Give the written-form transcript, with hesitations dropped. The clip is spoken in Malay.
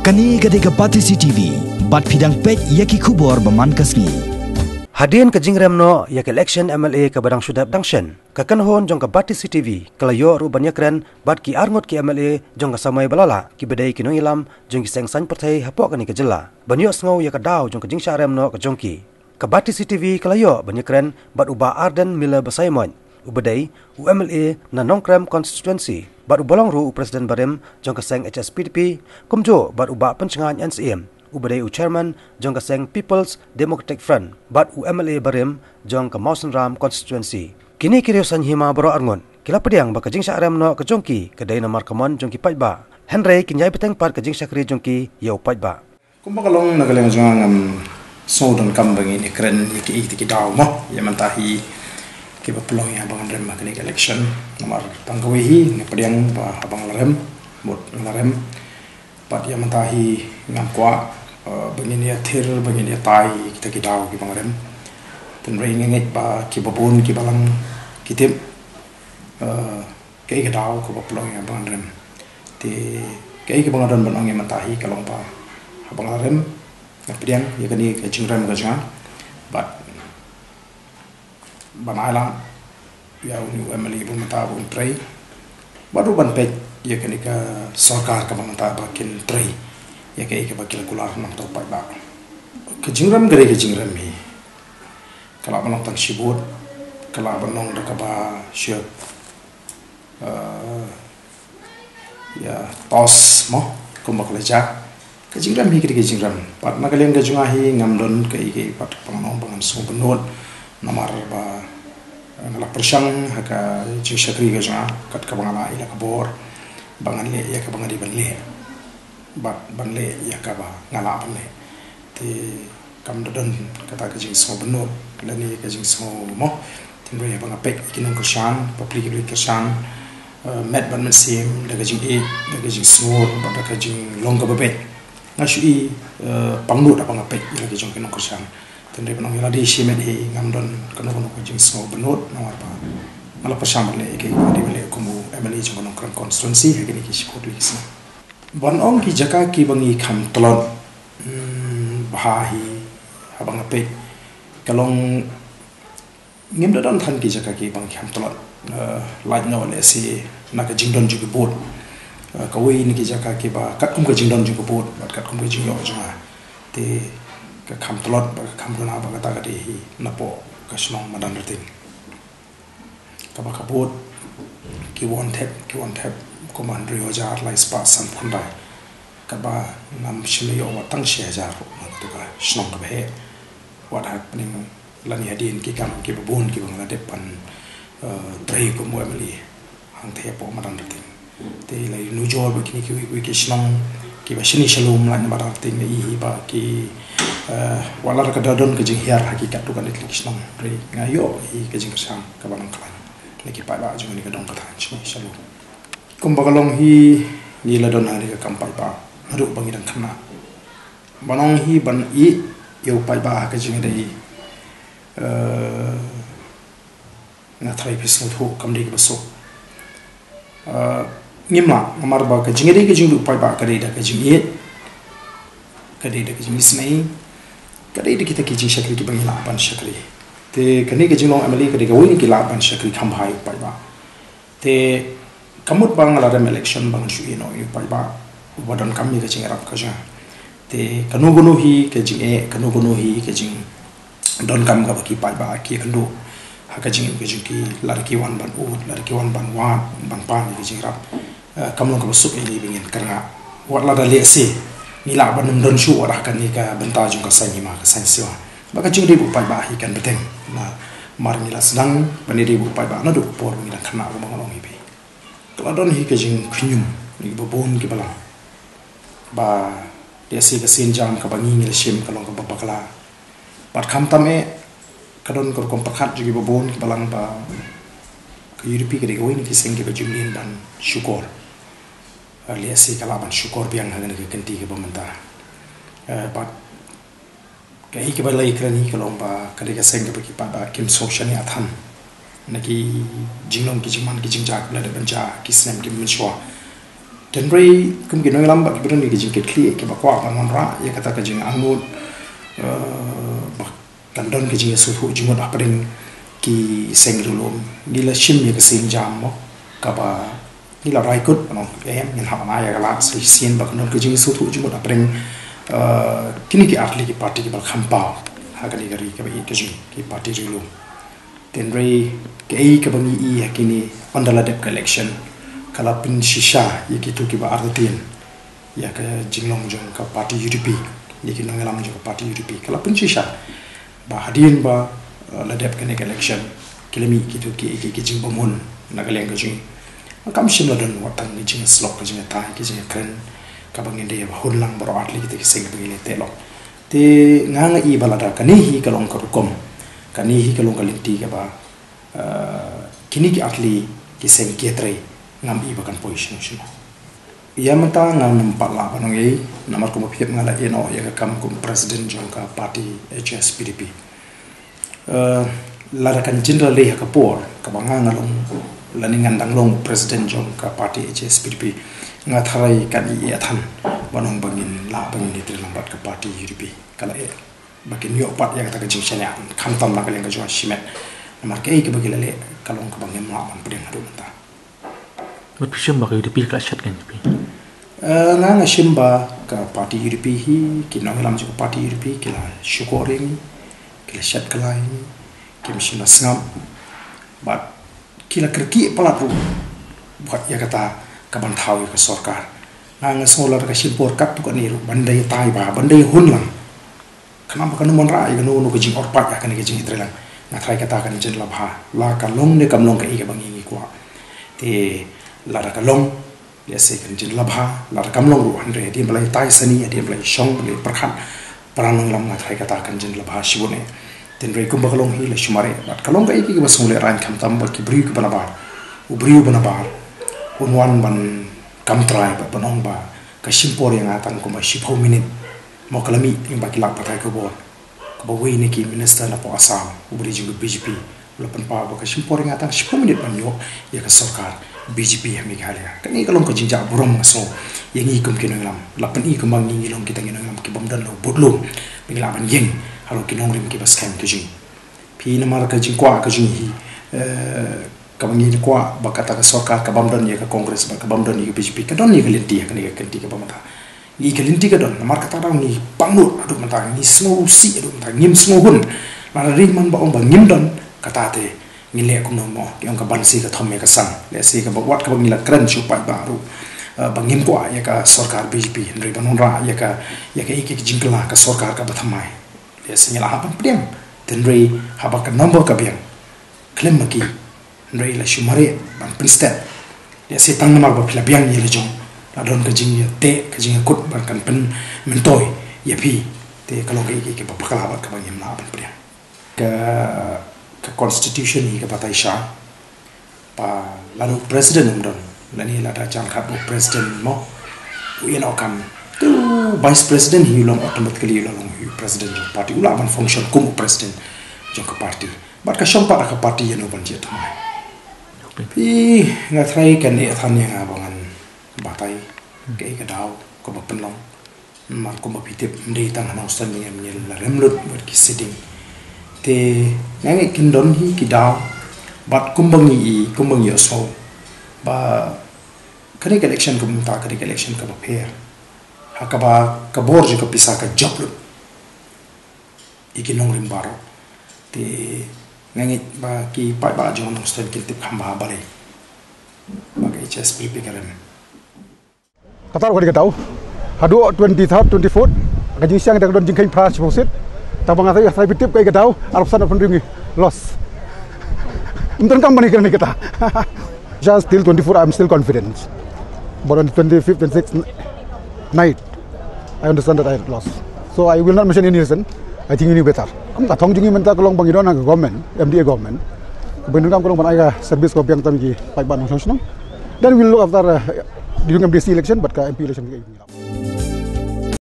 Kani gadega Batisi TV, bat pidang pet yaki kubor baman kasni. Hadian ke jingrem no yak election MLA ke badang sudap dangshen. Kakanhon jong ke Batisi TV, kalayo ru banyak ren bat ki arngot ki MLA jong ke samai balala, ki bedai ki nongilam jong ki seng san pertai hapok kani ke jela. Banyak ngau yak dau jong ke jing syarem no ke jongki. Ke Batisi TV kalayo banyak ren bat uba Arden Miller Basaimon. Ubedai UMLA na Nongkrem constituency bat ubolong ru Presiden Barem jong keseng HSPDP kumjo bat uba pencengan NCM ubedai chairman jong keseng People's Democratic Front bat UMLA Barem jong ke Mawson Ram constituency kini kiriosan hima baro arngon kila pediang ba kajing syarem no ke jongki kedai namar kamon jongki pajba Henry kinyai peteng par kajing syakri jongki yau pajba kumbakalong nagaleng jong sodon kambang ini keren iki daw mo yamantahi kita peluang yang abang rem makni election nomor tanggawihi ni pediang ba abang larem bot larem pat yang mentahi ngam kwa begini athir begini tai kita kidau ki bang rem ten ring ngit ba ki babun ki balang kitip kai kidau ko peluang yang abang rem ti kai ki bang rem banong yang mentahi kalong ba abang larem pediang ya kani ke jingrem ga jang bat banailah ya uni UMLA pun mata pun tray baru ban pek ya kini ke sarkar ke mata bakin tray ya ke bakil kular nam to pai ba ke jingram gare ke jingram hi kala banong tang sibut kala banong da ka ba syep ya tos mo kumbak leja ke jingram hi ke jingram pat nagaleng ke jungahi ngamdon ke pat panganong bangan so benot namar ba ngalak persang haka jing syakri ga jang kat ka bangala ila kabor bangan le ya ka bangadi ban le bat ban le ya ka ba ngala ban le ti kam dodon kata ka jing so benot lani ka jing so mo tin ya bang apek kinang ko shan public education met ban mesim daga jing e daga jing so ba daga jing long ka babet ngasui pangnu da bang apek ila ka jing kinang ko shan tendai penong yang ada isi medhi ngamdon kena kono kujing semua benut nawar pa malah persamaan le ke di balik kumu MLA jong kono kran constituency hari ni kisi kod lagi sih banong ki jaka ki bangi kham telon bahahi abang apek kalong ngim dan than ki jaka ki bangi kham telon like no le si nak jingdon juga bot kawai ni ki jaka ki ba kat kum ka jingdon juga bot bat kat kum ka jingyo jama te ke kam telot ba kam guna ba kata kadi napo kasnong madan rating kaba kabot ki won tap komandri ojar lai spa san phundai kaba nam shile yo watang she jar to ka snong ka be what happening lani hadin ki kam ki babun ki bang de pan trai ko mo emali hang the po madan rating te lai nu jor ba ki ki snong ki ba shini shalom lan madan rating ni ba ki walar ka dadon ke jing hiar hakikat tu kan itlik snong re ngayo hi ke jing sang ka banang klan lagi pa ba jing ni ka dong ka than chni shalom kum bagalong hi ni la don hari ka kampai ba ru bangidang khana banong hi ban i yo pai ba ka jing dei na thai pis no thu kam ri ka so ngimla amar ba ka jing dei ka jing du pai ba ka dei da ka jing i ka dei da ka jing isnai kadai de kita kijing syakri ki bangi laban syakri te kani ke jinglong amali ke de gawin ki laban syakri khambai pai ba te kamut bang la rem election bang shu ino yu pai ba wadan kami ke jing rap ka ja te kanu gunu hi ke jing e kanu gunu hi ke jing don kam ka ki pai ba ki kandu ha ka jing ke jing ki larki wan ban u larki wan ban wa ban pan ke jing rap kamlong ka besuk ini bingin karena wat la da le si ni la ban don shu ora kan ni ka benta jung ka sanyi ma ka sansiwa ba ka jing ri bu pai ba hi kan beteng na mar ni la sedang ban ri bu pai ba na du por ni la khana ko mangolong hi be kala don hi ka jing khunyum ni bu bon ki bala ba dia si ka sin jam ka bangi ni la shim ka long ka ba kala bat kham tame ka don ko kom pakhat ji bu bon ki balang ba ka yuripi ka de go ni ki seng ki ba jumlin ban syukur liasi kalaban syukur biang hangan ke kenti ke pemerintah pat kai ke balai krani kalong ba kade ka seng ke bagi pa kim social ni athan naki jinglong ki jingman ki jingjak la de banja ki sem ki menswa tenrei kum kinoi lam ba kibran ni kijing ketli ke ba kwa kan ra ya kata kijing angut ba kandon kijing su thu jingot apring ki sengrulum gila shim ya kesing jam mo ka ba gila raikut no em ngin ha ma ya gala sien ba kandon kijing su thu jingot apring kini ki atli ki party ki ba khampao ha kali gari ka ba i kijing ki party rilum tenrei ke ai ka bangi i kini ondala dep collection kala pin shisha yaki tu ki ba ardatin ya ka jinglong jong ka party UDP yaki nongalam jong ka party UDP kala pin shisha ba hadin ba ladep kene election kilemi ki tu ki jing bomun nagaleng ka jing kam shin ladon watang ni jing slok ka jing ta ki jing kren ka bangin de ba hunlang baro atli ki sing bangile te lo te nganga i balada kani hi kalong ka rukom kani hi kalong ka linti ka ba kini ki atli ki sing ketre ngam iba kan position sino ia mata ngam nampak lah panong ei namar ko mapiap ngala eno ya kam kum president jongka party HSPDP lara kan general le ka por ka banga ngalong lani ngandang long president jongka party HSPDP ngatharai kan i athan banong bangin la bangin di lambat ka party UDP kala e bakin yo pat ya kata ka jingchanya kham tam la kaleng ka jwa shimet namar ke ei ka bagilale kalong ka bangin ma ban pedeng adu mata Shimba ka UDP ka shat kan UDP. Nga Shimba ka party UDP hi kinang lam jo party UDP kila shukoring kila shat kalai kim shina sngam but kila kerki palat ru buat ya kata kaban thau ka sarkar nga solar ka shimpor kat tu kan ni bandai tai ba bandai hun lang kanam kan mon ra ya no ka jing orpat ya kan ka jing itrelang nga thai kata kan jen labha la ka long ne kam long ka i ka bangi kwa te lara kalong ya se kan jin labha lara kamlong ru andre di balai tai sani di balai shong le perkhan paranong lam ngat hai kata kan jin labha shibune tin re kum bakalong hi le shumare bat kalong ka iki basung le ran kham tam ba ki bri ku banabar u bri banabar unwan ban kam trai ba banong ba ka shimpor yang atan ko ma shipho minute mo kalami ing ba kilak patai ko bo ko ba wi ne ki minister la po asam u bri jing BJP la pan pa ba ka shimpor yang atan shipho minute ban yo ya ka sarkar BJP yang Meghalaya. Kani kalong ka jinja buram so yang i kum kinong lam. Lapan i kum mangi ngilong kita nginong lam ki bomdan lo bodlo. Minglaban yeng halo kinong rim ki bas kam tu jing. Pi namar ka jing kwa ka jing hi ka mangi kwa bakata ka sarkar ka bomdan ye ka Congress ba ka bomdan ye BJP ka don ye ka linti ka ni ka kenti ka bamata. Ni ka linti ka don namar ka tadang ni pangut adu mata ni smo si adu mata ngim smo hun. Mara ring man ba ong ba ngim don katate ngile ko no mo yang ka bansi ka thome ka sang le si ka wat ka ngila kran chu pai baru bangim ko ya ka sarkar BJP ndri banon ra ya ka iki jingla ka sarkar ka bathamai le si ngila hapan pdem tenrei haba ka number ka biang klem maki ndri la shumare ban prinstet le si tang namar ba phila biang ye le jong la don ka jing ya te ka jing kut ban kan pen mentoy ya pi te ka lo ka iki ka bakala ba ka bangim na ban pdem ka constitution hi ka batai sha pa lalu president umdon lani lada jang khat president mo uyen okam tu vice president hi long automatically long hi president jong party ula ban function kum president jong ka party bat ka shom pa ka party yeno ban je thamai pi nga thrai kan e than yang abangan batai ke ka daw ko ba penlong mar ko ba pitip ndei tang na ustan yang nyel la remlut bat ki sitting te ngai kindon hi kidaw bat kumbangi so ba kare election ko muta kare election ka ba pher hakaba ka borje ka pisa ka job lu ikinong rimbaro te ngai ba ki pa ba jong nong stand kin tip khamba bale ba ka HSPDP karen katar ko dikataw hadu 23rd 24th ka jing siang dak don jing kain pra chbosit tabang atai atai pitip kai gadau arapsan apun ringi loss untan company kan kita just till 24 I'm still confident but on the 25th and 6th night I understand that I had lost so I will not mention any reason I think ini better am ta thong jingi menta kolong bangidon ang government MDA government benung kolong ban ai service ko piang tam gi pai ban function then we'll look after during MDC election but ka MP election